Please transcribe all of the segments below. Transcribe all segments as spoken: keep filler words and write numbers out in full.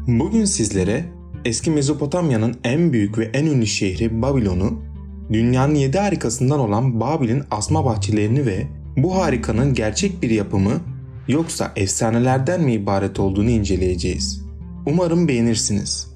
Bugün sizlere eski Mezopotamya'nın en büyük ve en ünlü şehri Babilon'u, dünyanın yedi harikasından olan Babil'in asma bahçelerini ve bu harikanın gerçek bir yapımı yoksa efsanelerden mi ibaret olduğunu inceleyeceğiz. Umarım beğenirsiniz.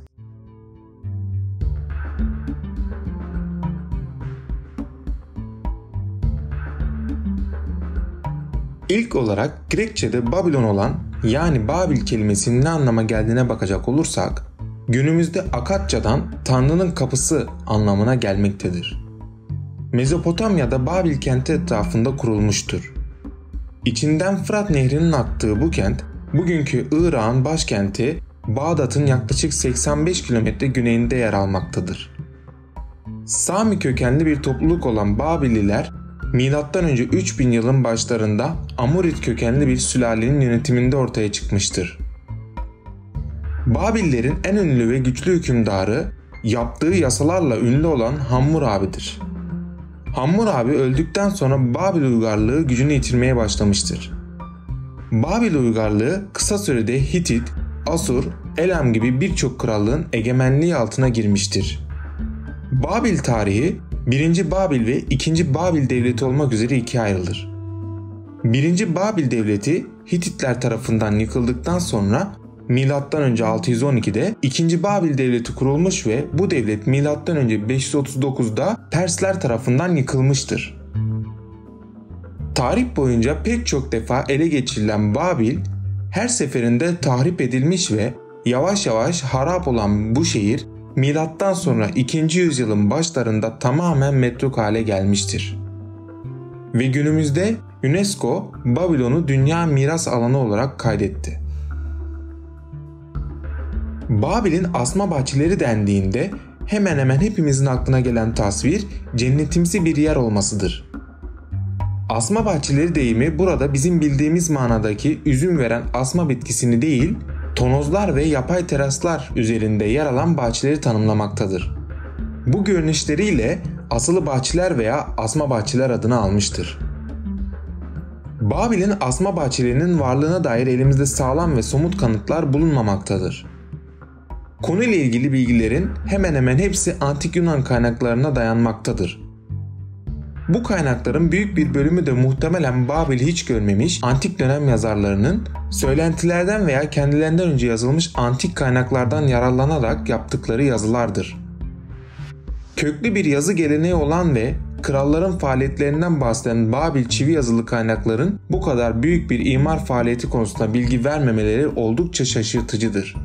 İlk olarak Grekçe'de Babilon olan yani Babil kelimesinin ne anlama geldiğine bakacak olursak, günümüzde Akatça'dan Tanrı'nın kapısı anlamına gelmektedir. Mezopotamya'da Babil kenti etrafında kurulmuştur. İçinden Fırat Nehri'nin aktığı bu kent, bugünkü Irak'ın başkenti Bağdat'ın yaklaşık seksen beş kilometre güneyinde yer almaktadır. Sami kökenli bir topluluk olan Babililer, milattan önce üç bin yılın başlarında Amurit kökenli bir sülalenin yönetiminde ortaya çıkmıştır. Babillerin en ünlü ve güçlü hükümdarı, yaptığı yasalarla ünlü olan Hammurabi'dir. Hammurabi öldükten sonra Babil uygarlığı gücünü yitirmeye başlamıştır. Babil uygarlığı kısa sürede Hitit, Asur, Elam gibi birçok krallığın egemenliği altına girmiştir. Babil tarihi birinci. Babil ve ikinci. Babil devleti olmak üzere ikiye ayrılır. birinci. Babil devleti Hititler tarafından yıkıldıktan sonra milattan önce altı yüz on ikide ikinci. Babil devleti kurulmuş ve bu devlet milattan önce beş yüz otuz dokuzda Persler tarafından yıkılmıştır. Tarih boyunca pek çok defa ele geçirilen Babil her seferinde tahrip edilmiş ve yavaş yavaş harap olan bu şehir milattan sonra ikinci yüzyılın başlarında tamamen metruk hale gelmiştir. Ve günümüzde UNESCO Babilon'u dünya miras alanı olarak kaydetti. Babil'in asma bahçeleri dendiğinde hemen hemen hepimizin aklına gelen tasvir cennetimsi bir yer olmasıdır. Asma bahçeleri deyimi burada bizim bildiğimiz manadaki üzüm veren asma bitkisini değil, tonozlar ve yapay teraslar üzerinde yer alan bahçeleri tanımlamaktadır. Bu görünüşleriyle asılı bahçeler veya asma bahçeler adını almıştır. Babil'in asma bahçelerinin varlığına dair elimizde sağlam ve somut kanıtlar bulunmamaktadır. Konuyla ilgili bilgilerin hemen hemen hepsi antik Yunan kaynaklarına dayanmaktadır. Bu kaynakların büyük bir bölümü de muhtemelen Babil'i hiç görmemiş antik dönem yazarlarının söylentilerden veya kendilerinden önce yazılmış antik kaynaklardan yararlanarak yaptıkları yazılardır. Köklü bir yazı geleneği olan ve kralların faaliyetlerinden bahseden Babil çivi yazılı kaynakların bu kadar büyük bir imar faaliyeti konusunda bilgi vermemeleri oldukça şaşırtıcıdır.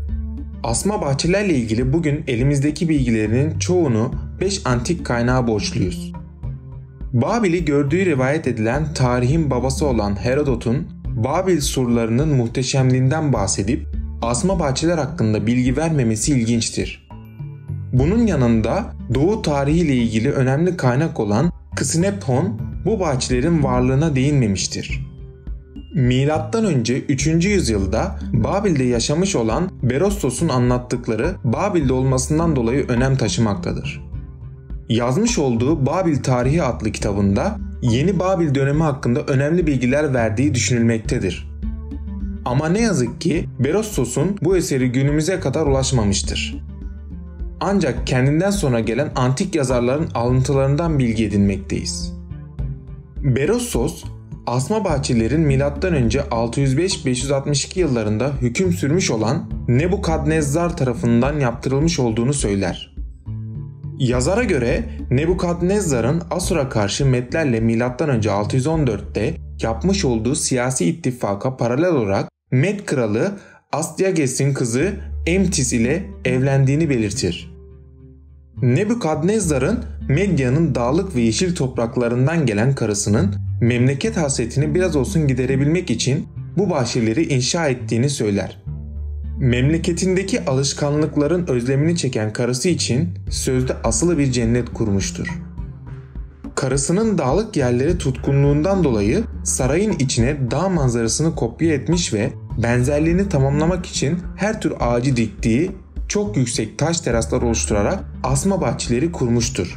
Asma bahçelerle ilgili bugün elimizdeki bilgilerin çoğunu beş antik kaynağa borçluyuz. Babil'i gördüğü rivayet edilen tarihin babası olan Herodot'un Babil surlarının muhteşemliğinden bahsedip asma bahçeler hakkında bilgi vermemesi ilginçtir. Bunun yanında Doğu tarihiyle ilgili önemli kaynak olan Ksinepton bu bahçelerin varlığına değinmemiştir. Milattan önce üçüncü yüzyılda Babil'de yaşamış olan Berostos'un anlattıkları Babil'de olmasından dolayı önem taşımaktadır. Yazmış olduğu Babil Tarihi adlı kitabında Yeni Babil dönemi hakkında önemli bilgiler verdiği düşünülmektedir. Ama ne yazık ki Berostos'un bu eseri günümüze kadar ulaşmamıştır. Ancak kendinden sonra gelen antik yazarların alıntılarından bilgi edinmekteyiz. Berostos, asma bahçelerin milattan önce altı yüz beş beş yüz altmış iki yıllarında hüküm sürmüş olan Nebukadnezzar tarafından yaptırılmış olduğunu söyler. Yazara göre Nebukadnezzar'ın Asur'a karşı Medlerle milattan önce altı yüz on dörtte yapmış olduğu siyasi ittifaka paralel olarak Med kralı Astyages'in kızı Emtis ile evlendiğini belirtir. Nebukadnezzar'ın Medya'nın dağlık ve yeşil topraklarından gelen karısının memleket hasretini biraz olsun giderebilmek için bu bahçeleri inşa ettiğini söyler. Memleketindeki alışkanlıkların özlemini çeken karısı için sözde asılı bir cennet kurmuştur. Karısının dağlık yerleri tutkunluğundan dolayı sarayın içine dağ manzarasını kopya etmiş ve benzerliğini tamamlamak için her tür ağacı diktiği çok yüksek taş teraslar oluşturarak asma bahçeleri kurmuştur.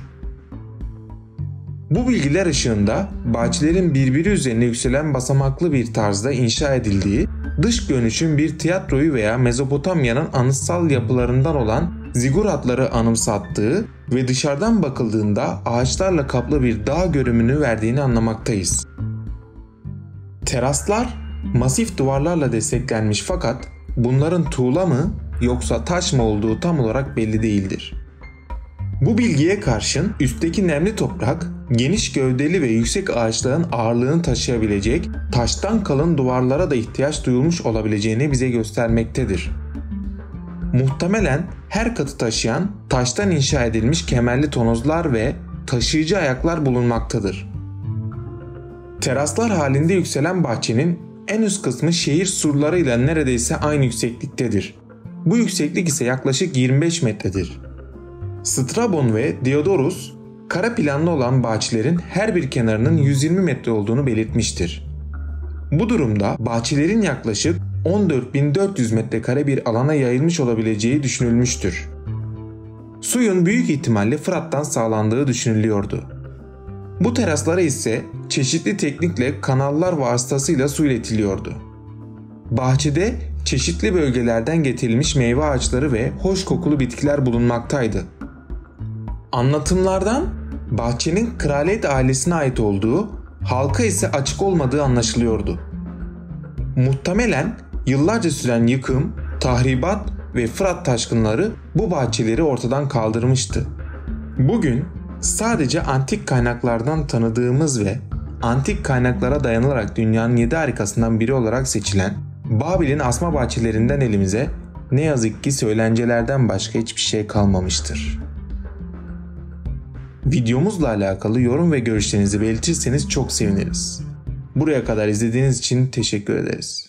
Bu bilgiler ışığında bahçelerin birbiri üzerine yükselen basamaklı bir tarzda inşa edildiği dış görünüşün bir tiyatroyu veya Mezopotamya'nın anıtsal yapılarından olan ziguratları anımsattığı ve dışarıdan bakıldığında ağaçlarla kaplı bir dağ görünümünü verdiğini anlamaktayız. Teraslar masif duvarlarla desteklenmiş fakat bunların tuğla mı yoksa taş mı olduğu tam olarak belli değildir. Bu bilgiye karşın üstteki nemli toprak, geniş gövdeli ve yüksek ağaçların ağırlığını taşıyabilecek taştan kalın duvarlara da ihtiyaç duyulmuş olabileceğini bize göstermektedir. Muhtemelen her katı taşıyan taştan inşa edilmiş kemerli tonozlar ve taşıyıcı ayaklar bulunmaktadır. Teraslar halinde yükselen bahçenin en üst kısmı şehir surlarıyla neredeyse aynı yüksekliktedir. Bu yükseklik ise yaklaşık yirmi beş metredir. Strabon ve Diodorus, kara planlı olan bahçelerin her bir kenarının yüz yirmi metre olduğunu belirtmiştir. Bu durumda bahçelerin yaklaşık on dört bin dört yüz metrekare bir alana yayılmış olabileceği düşünülmüştür. Suyun büyük ihtimalle Fırat'tan sağlandığı düşünülüyordu. Bu teraslara ise çeşitli teknikle kanallar vasıtasıyla su iletiliyordu. Bahçede çeşitli bölgelerden getirilmiş meyve ağaçları ve hoş kokulu bitkiler bulunmaktaydı. Anlatımlardan bahçenin kraliyet ailesine ait olduğu, halka ise açık olmadığı anlaşılıyordu. Muhtemelen yıllarca süren yıkım, tahribat ve Fırat taşkınları bu bahçeleri ortadan kaldırmıştı. Bugün sadece antik kaynaklardan tanıdığımız ve antik kaynaklara dayanılarak dünyanın yedi harikasından biri olarak seçilen Babil'in asma bahçelerinden elimize ne yazık ki söylencelerden başka hiçbir şey kalmamıştır. Videomuzla alakalı yorum ve görüşlerinizi belirtirseniz çok seviniriz. Buraya kadar izlediğiniz için teşekkür ederiz.